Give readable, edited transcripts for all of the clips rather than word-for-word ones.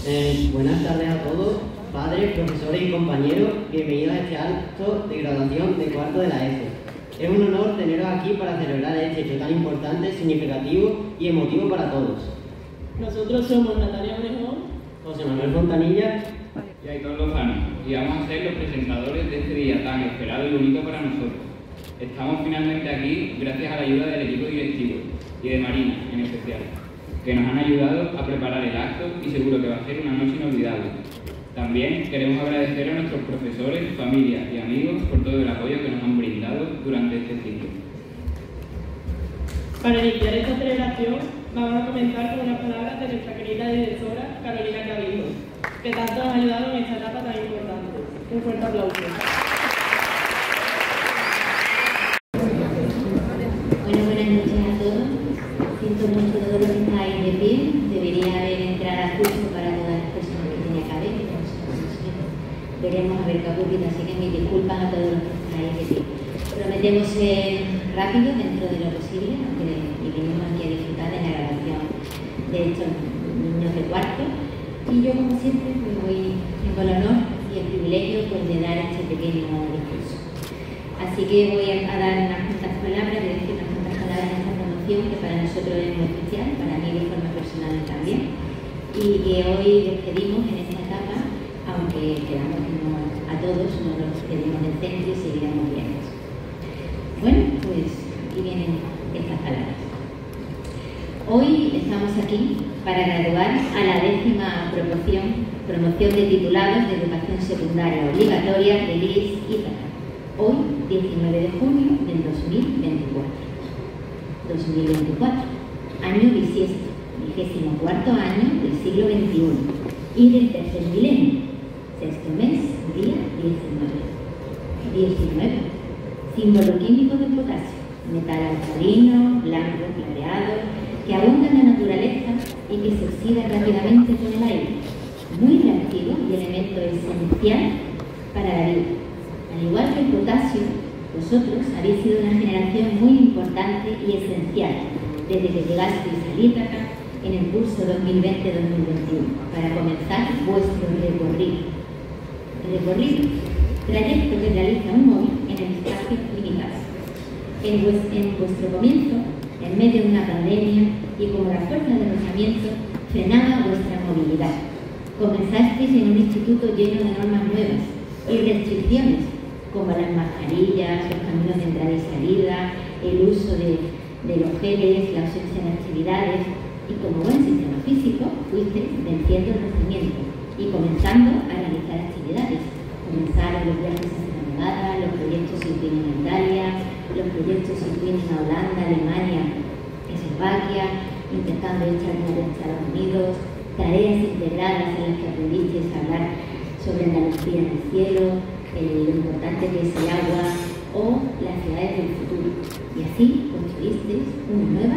Buenas tardes a todos, padres, profesores y compañeros. Bienvenidos a este acto de graduación de cuarto de la ESO. Es un honor teneros aquí para celebrar este hecho tan importante, significativo y emotivo para todos. Nosotros somos Natalia Orejón, José Manuel Fontanilla y Aitor Lozano, y vamos a ser los presentadores de este día tan esperado y bonito para nosotros. Estamos finalmente aquí gracias a la ayuda del equipo directivo y de Marina en especial, que nos han ayudado a preparar el acto y seguro que va a ser una noche inolvidable. También queremos agradecer a nuestros profesores, familia y amigos por todo el apoyo que nos han brindado durante este ciclo. Para iniciar esta celebración vamos a comenzar con unas palabras de nuestra querida directora Carolina Cabildo, que tanto nos ha ayudado en esta etapa tan importante. Un fuerte aplauso. Bueno, buenas noches a todos. Siento mucho todo lo que estáis de pie. Debería haber entrada justo para todas las personas que tenía que haber, pero no sé. Veremos a ver qué ocurre, así que mis disculpas a todos los que estáis de pie. Prometemos ser rápidos dentro de lo posible, aunque vinimos aquí a disfrutar de la grabación de estos niños de cuarto. Y yo, como siempre, tengo el honor y el privilegio de dar este pequeño discurso. Así que voy a dar unas cuantas palabras, voy a decir unas cuantas palabras de esta promoción, que para nosotros es muy especial, para mí de forma personal también, y que hoy despedimos en esta etapa, aunque queramos que no a todos, nos los despedimos del centro y seguiremos viendo. Bueno, pues aquí vienen estas palabras. Hoy estamos aquí para graduar a la 10ª promoción de titulados de educación secundaria obligatoria de LIS Ítaca. Hoy, 19 de junio del 2024. 2024, año bisiesto, 24º año del siglo XXI y del tercer milenio, sexto mes, día 19. Símbolo químico del potasio, metal alcalino, blanco, clareado, que abunda en la naturaleza y que se oxida rápidamente con el aire. Muy reactivo y elemento esencial para la vida. Al igual que el potasio, vosotros habéis sido una generación muy importante y esencial desde que llegasteis a Ítaca en el curso 2020-2021 para comenzar vuestro recorrido. Trayecto que realiza un móvil en el espacio limitado. En vuestro comienzo, en medio de una pandemia y como la fuerza del rozamiento, frenaba vuestra movilidad. Comenzasteis en un instituto lleno de normas nuevas y restricciones, como las mascarillas, los caminos de entrada y salida, el uso de los geles, la ausencia de actividades, y como buen sistema físico, fuisteis venciendo el rozamiento y comenzando a realizar actividades. Comenzaron los viajes a Sierra Nevada, los proyectos Swim en Italia, los proyectos Swim en Holanda, Alemania, Eslovaquia, intercambio extraordinario en Estados Unidos, tareas integradas en las que aprendisteis a hablar sobre Andalucía en el cielo, lo importante que es el agua o las ciudades del futuro. Y así construisteis una nueva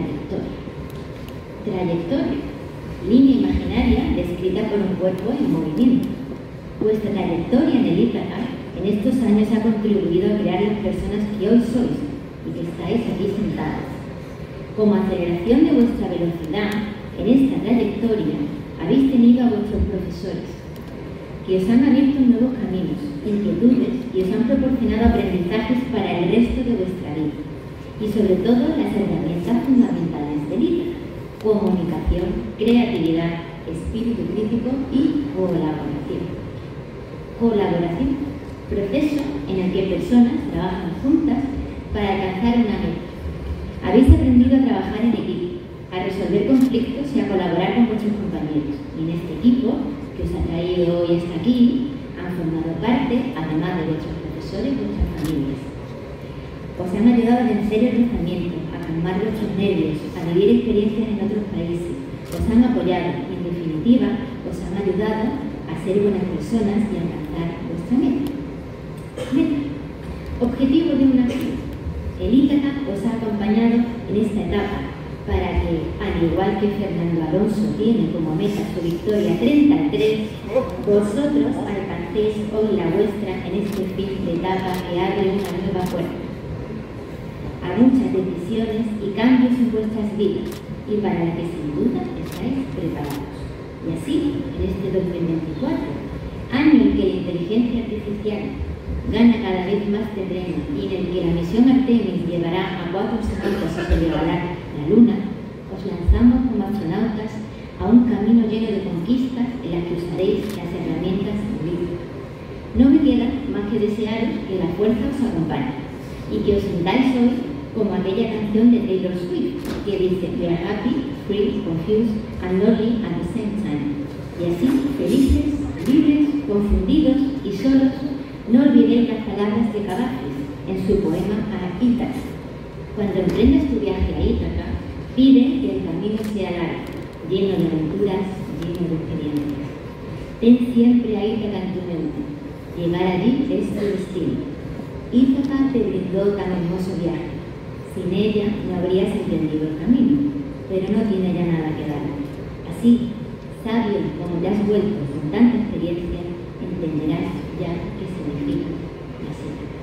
trayectoria, línea imaginaria descrita por un cuerpo en movimiento. Vuestra trayectoria en el Ítaca en estos años ha contribuido a crear las personas que hoy sois y que estáis aquí sentadas. Como aceleración de vuestra velocidad en esta trayectoria habéis tenido a vuestros profesores, que os han abierto nuevos caminos, inquietudes y os han proporcionado aprendizajes para el resto de vuestra vida. Y sobre todo las herramientas fundamentales del Ítaca: comunicación, creatividad, espíritu crítico y colaboración. Proceso en el que personas trabajan juntas para alcanzar una meta. Habéis aprendido a trabajar en equipo, a resolver conflictos y a colaborar con vuestros compañeros. Y en este equipo que os ha traído hoy hasta aquí, han formado parte, además de vuestros profesores, vuestras familias. Os han ayudado a vencer el rozamiento, a calmar vuestros nervios, a vivir experiencias en otros países. Os han apoyado y, en definitiva, os han ayudado a ser buenas personas y a alcanzar vuestra meta. Objetivo de una vida. El Ítaca os ha acompañado en esta etapa para que, al igual que Fernando Alonso tiene como meta su victoria 33, vosotros alcancéis hoy la vuestra en este fin de etapa que abre una nueva puerta a muchas decisiones y cambios en vuestras vidas, y para la que sin duda estáis preparados. Y así, en este 2024, año en que la inteligencia artificial gana cada vez más terreno y en el que la misión Artemis llevará a 4 astronautas a sobrevolar la Luna, os lanzamos como astronautas a un camino lleno de conquistas en las que usaréis las herramientas libres. No me queda más que desearos que la fuerza os acompañe y que os sintáis hoy como aquella canción de Taylor Swift que dice "We are happy, free, confused and lonely at the same time". Y así, felices, libres, confundidos y solos, no olvidéis las palabras de Cavafis en su poema a Ítaca. Cuando emprendas tu viaje a Ítaca, pide que el camino sea largo, lleno de aventuras, lleno de experiencias. Ten siempre a Ítaca en tu mente. Llegar allí es tu destino. Ítaca te brindó tan hermoso viaje. Sin ella no habrías entendido el camino, pero no tiene ya nada que dar. Así, sabio como te has vuelto con tanta experiencia, entenderás ya qué significa la cita.